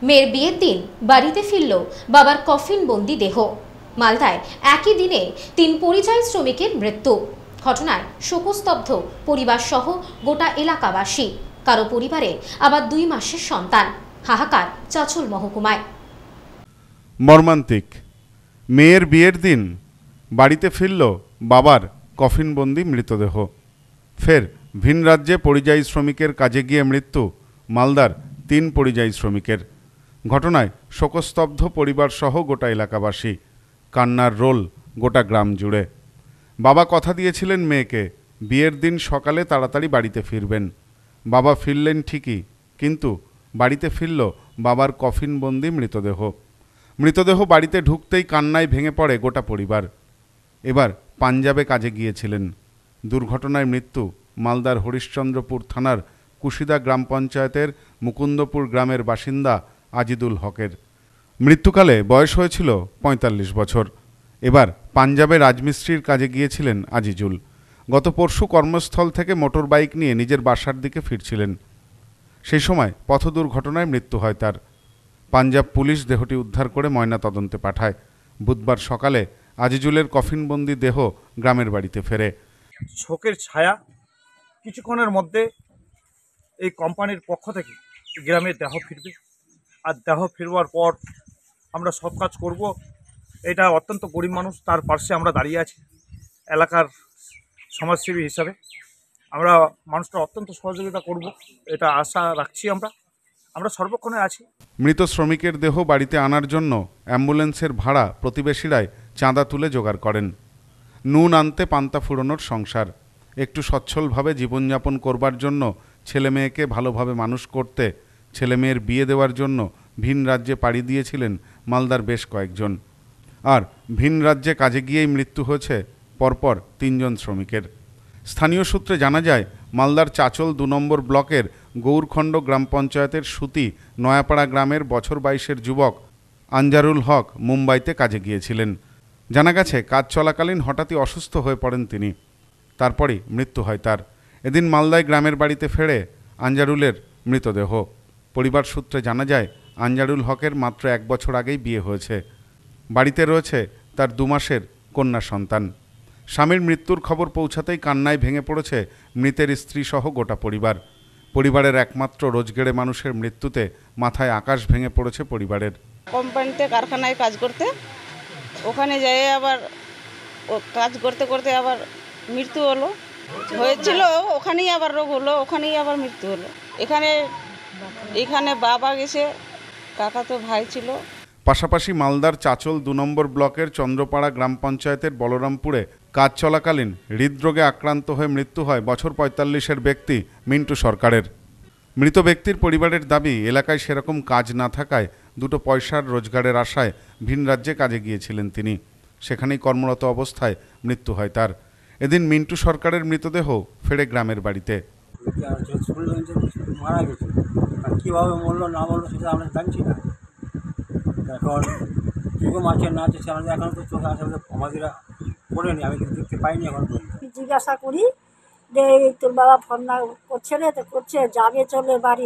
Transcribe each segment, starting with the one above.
মেয়ের বিয়ের দিন বাড়িতে ফিরল বাবার কফিনবন্দি দেহ। মালদায় একই দিনে ৩ পরিযায়ী শ্রমিকের মৃত্যু। ঘটনায় শোকস্তব্ধ পরিবার সহ গোটা এলাকাবাসী। কারো পরিবারে আবার ২ মাসের সন্তান। হাহাকার চাঁচল মহকুমায়। মর্মান্তিক। মেয়ের বিয়ের দিন বাড়িতে ফিরল বাবার কফিনবন্দি মৃতদেহ। ফের ভিন রাজ্যে পরিযায়ী শ্রমিকের কাজে গিয়ে মৃত্যু মালদার ৩ পরিযায়ী শ্রমিকের। ঘটনায় শোকস্তব্ধ পরিবার সহ গোটা এলাকাবাসী। কান্নার রোল গোটা গ্রাম জুড়ে। বাবা কথা দিয়েছিলেন মেয়েকে বিয়ের দিন সকালে তাড়াতাড়ি বাড়িতে ফিরবেন। বাবা ফিরলেন ঠিকই, কিন্তু বাড়িতে ফিরল বাবার কফিনবন্দি মৃতদেহ বাড়িতে ঢুকতেই কান্নায় ভেঙে পড়ে গোটা পরিবার। এবার পাঞ্জাবে কাজে গিয়েছিলেন। দুর্ঘটনায় মৃত্যু মালদার হরিশ্চন্দ্রপুর থানার কুশিদা গ্রাম পঞ্চায়েতের মুকুন্দপুর গ্রামের বাসিন্দা আজিদুল হকের। মৃত্যুকালে বয়স হয়েছিল ৪৫ বছর। এবার পাঞ্জাবে রাজমিস্ত্রির কাজে গিয়েছিলেন আজিজুল। গত পরশু কর্মস্থল থেকে মোটর বাইক নিয়ে নিজের বাসার দিকে ফিরছিলেন। সেই সময় পথ দুর্ঘটনায় মৃত্যু হয় তার। পাঞ্জাব পুলিশ দেহটি উদ্ধার করে ময়নাতদন্তে পাঠায়। বুধবার সকালে আজিজুলের কফিনবন্দি দেহ গ্রামের বাড়িতে ফেরে। শোকের ছায়া। কিছুক্ষণের মধ্যে এই কোম্পানির পক্ষ থেকে গ্রামে দেহ ফিরবে, আর দেহ ফিরবার পর আমরা সব কাজ করব। এটা অত্যন্ত গরিব মানুষ, তার পাশে আমরা দাঁড়িয়ে আছি এলাকার সমাজসেবী হিসাবে। আমরা মানুষটা অত্যন্ত সহযোগিতা করব, এটা আশা রাখছি। আমরা সর্বক্ষণে আছি। মৃত শ্রমিকের দেহ বাড়িতে আনার জন্য অ্যাম্বুলেন্সের ভাড়া প্রতিবেশীরাই চাঁদা তুলে জোগাড় করেন। নুন আনতে পান্তা ফুরোনোর সংসার। একটু সচ্ছলভাবে জীবনযাপন করবার জন্য ছেলেমেয়েকে ভালোভাবে মানুষ করতে, ছেলেমেয়ের বিয়ে দেওয়ার জন্য ভিন রাজ্যে পাড়ি দিয়েছিলেন মালদার বেশ কয়েকজন। আর ভিন রাজ্যে কাজে গিয়েই মৃত্যু হয়েছে পরপর ৩ জন শ্রমিকের। স্থানীয় সূত্রে জানা যায়, মালদার চাঁচল ২ নম্বর ব্লকের গৌরখণ্ড গ্রাম পঞ্চায়েতের সুতি নয়াপাড়া গ্রামের বছর ২২-এর যুবক আনজারুল হক মুম্বাইতে কাজে গিয়েছিলেন। জানা গেছে, কাজ চলাকালীন হঠাৎই অসুস্থ হয়ে পড়েন তিনি। তারপরই মৃত্যু হয় তার। এদিন মালদায় গ্রামের বাড়িতে ফেরে আনজারুলের মৃতদেহ। পরিবার সূত্রে জানা যায়, আনজারুল হকের মাত্র ১ বছর আগেই বিয়ে হয়েছে। বাড়িতে রয়েছে তার ২ মাসের কন্যা সন্তান। স্বামীর মৃত্যুর খবর পৌঁছাতেই কান্নায় ভেঙে পড়েছে মৃতের স্ত্রী সহ গোটা পরিবার। পরিবারের একমাত্র রোজগেরে মানুষের মৃত্যুতে মাথায় আকাশ ভেঙে পড়েছে পরিবারের। কোম্পানিতে কারখানায় কাজ করতে, ওখানে যেয়ে আবার কাজ করতে করতে আবার মৃত্যু হয়েছিল। ওখানেই আবার রোগ হলো, ওখানেই আবার মৃত্যু হলো। এখানে বাবা গেছে, কাকা তো ভাই ছিল। পাশাপাশি মালদার চাঁচল ২ নম্বর ব্লকের চন্দ্রপাড়া গ্রাম পঞ্চায়েতের বলরামপুরে কাজ চলাকালীন হৃদরোগে আক্রান্ত হয়ে মৃত্যু হয় বছর ৪৫-এর ব্যক্তি মিন্টু সরকারের। মৃত ব্যক্তির পরিবারের দাবি, এলাকায় সেরকম কাজ না থাকায় 2 পয়সার রোজগারের আশায় ভিন রাজ্যে কাজে গিয়েছিলেন তিনি। সেখানেই কর্মরত অবস্থায় মৃত্যু হয় তার। এদিন মিন্টু সরকারের মৃতদেহ ফেরে গ্রামের বাড়িতে। মারা গেছে, কীভাবে মরলো না মরলো সেটা আমরা জানছি না। এখন কীরকম আছে না আছে আমাদের এখন তো চোখে আসলে আমাদের পড়েনি, আমি কিন্তু দেখতে পাইনি। এখন জিজ্ঞাসা করি যে তোর বাবা ফোন না করছে রে, তো করছে, যাবে চলে বাড়ি,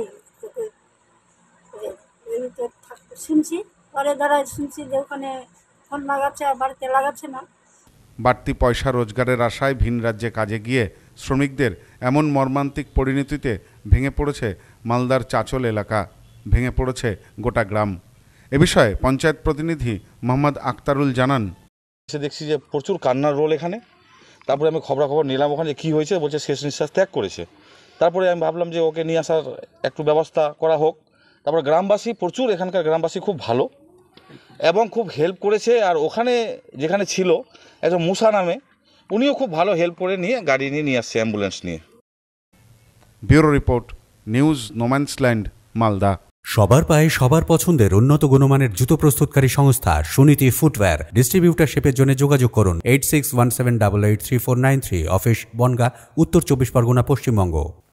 শুনছি পরে দ্বারা শুনছি যে ওখানে ফোন লাগাচ্ছে আর বাড়িতে লাগাচ্ছে না। বাড়তি পয়সা রোজগারের আশায় ভিন রাজ্যে কাজে গিয়ে শ্রমিকদের এমন মর্মান্তিক পরিণতিতে ভেঙে পড়েছে মালদার চাঁচল এলাকা, ভেঙে পড়েছে গোটা গ্রাম। এ বিষয়ে পঞ্চায়েত প্রতিনিধি মোহাম্মদ আক্তারুল জানান, দেখছি যে প্রচুর কান্নার রোল এখানে। তারপরে আমি খবরাখবর নিলাম ওখানে কী হয়েছে, বলছে শেষ নিঃশ্বাস ত্যাগ করেছে। তারপরে আমি ভাবলাম যে ওকে নিয়ে আসার একটু ব্যবস্থা করা হোক। তারপর গ্রামবাসী প্রচুর, এখানকার গ্রামবাসী খুব ভালো এবং খুব হেল্প করেছে। আর ওখানে যেখানে ছিল একজন মুসা নামে, উনিও খুব ভালো হেল্প করে নিয়ে গাড়ি নিয়ে আসছে, অ্যাম্বুলেন্স নিয়ে। Bureau report, news no man's land, Malda. সবার পায়ে সবার পছন্দের উন্নত গুণমানের জুতো প্রস্তুতকারী সংস্থা সুনীতি ফুটওয়্যার। ডিস্ট্রিবিউটারশিপের জন্য যোগাযোগ করুন 8617883493, অফিস বনগাঁ, উত্তর 24 পরগনা, পশ্চিমবঙ্গ।